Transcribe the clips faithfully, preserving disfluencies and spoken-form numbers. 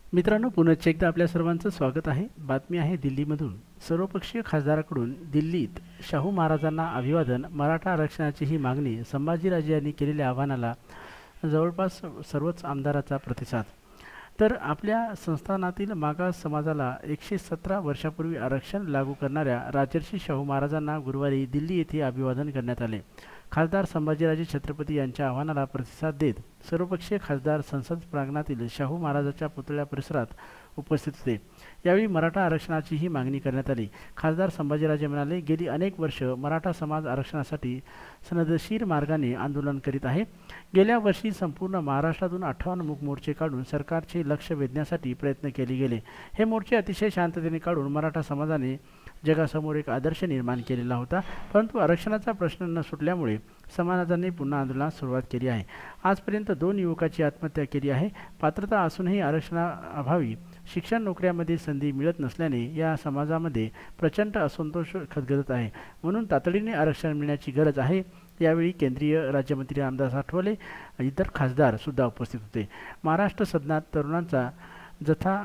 मित्रांनो, पुनश्च एकदा आपल्या सर्वांचं स्वागत आहे. बातमी आहे दिल्लीमधून. सर्वपक्षीय खासदाराकडून दिल्लीत शाहू महाराजांना अभिवादन. मराठा आरक्षणाची ही मागणी. संभाजीराजे यांनी केलेल्या आव्हानाला जवळपास सर्वच आमदाराचा प्रतिसाद. तर आपल्या संस्थानातील मागास समाजाला एकशे सतरा वर्षापूर्वी आरक्षण लागू करणाऱ्या राजर्षी शाहू महाराजांना गुरुवारी दिल्ली येथे अभिवादन करण्यात आले. खासदार संभाजीराजे छत्रपती यांच्या आव्हानाला प्रतिसाद देत सर्वपक्षीय खासदार संसद प्रांगणातील शाहू महाराजांच्या पुतळ्या परिसरात उपस्थित होते. यावेळी मराठा आरक्षणाची ही मागणी करण्यात आली. खासदार संभाजीराजे म्हणाले, गेली अनेक वर्ष मराठा समाज आरक्षणासाठी सनदशीर मार्गाने आंदोलन करीत आहे. गेल्या वर्षी संपूर्ण महाराष्ट्रातून अठ्ठावन्न मूक मोर्चे काढून सरकारचे लक्ष वेधण्यासाठी प्रयत्न केले गेले. हे मोर्चे अतिशय शांततेने काढून मराठा समाजाने जगासमोर एक आदर्श निर्माण केलेला होता. परंतु आरक्षणाचा प्रश्न न सुटल्यामुळे समाजाने पुन्हा आंदोलनास सुरुवात केली आहे. आजपर्यंत दोन युवकाची आत्महत्या केली आहे. पात्रता असूनही आरक्षणाअभावी शिक्षण नोकऱ्यामध्ये संधी मिळत नसल्याने या समाजामध्ये प्रचंड असंतोष खदगदत आहे. म्हणून तातडीने आरक्षण मिळण्याची गरज आहे. यावेळी केंद्रीय राज्यमंत्री रामदास आठवले इतर खासदार सुद्धा उपस्थित होते. महाराष्ट्र सदनात तरुणांचा जथा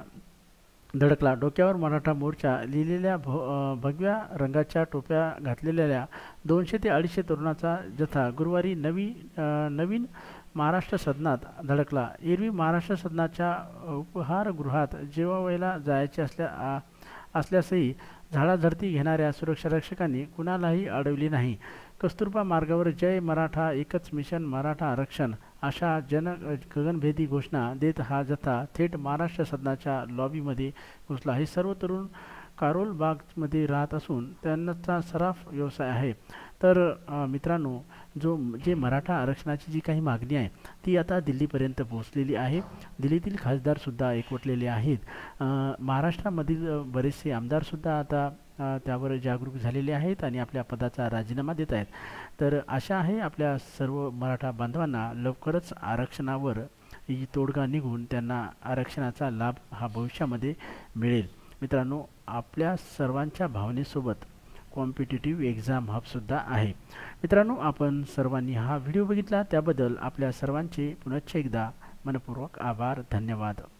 धडकला. डोक्यावर मराठा मोर्चा लिहिलेल्या भ भगव्या रंगाच्या टोप्या घातलेल्या दोनशे ते अडीचशे तरुणाचा जथा गुरुवारी नवी नवीन महाराष्ट्र सदनात धडकला. एरवी महाराष्ट्र सदनाच्या उपहारगृहात जेवायला जायचे असल्या असल्यासही झाडाझडती घेणाऱ्या सुरक्षारक्षकांनी कुणालाही अडवली नाही. कस्तुरबा मार्गावर जय मराठा, एकच मिशन मराठा आरक्षण अशा जन गगनभेदी घोषणा देत हा जथा थेट महाराष्ट्र सदनाच्या लॉबीमध्ये घुसला. हे सर्व तरुण कारोलबागमध्ये राहत असून त्यांचा सराफ व्यवसाय आहे. तर मित्रांनो, जो जे मराठा आरक्षणाची जी काही मागणी आहे ती आता दिल्लीपर्यंत पोहोचलेली आहे. दिल्लीतील खासदारसुद्धा एकवटलेले आहेत. महाराष्ट्रामधील बरेचसे आमदारसुद्धा आता त्यावर जागरूक झालेले आहेत आणि आपल्या पदाचा राजीनामा देत आहेत. तर आशा आहे आपल्या सर्व मराठा बांधवांना लवकरच आरक्षणावर ही तोडगा निघून त्यांना आरक्षणाचा लाभ हा भविष्यामध्ये मिळेल. मित्रांनो, आपल्या सर्वांच्या भावनेसोबत कॉम्पिटिटिव्ह एक्झाम हबसुद्धा आहे. मित्रांनो, आपण सर्वांनी हा व्हिडिओ बघितला त्याबद्दल आपल्या सर्वांचे पुनश्च एकदा मनपूर्वक आभार. धन्यवाद.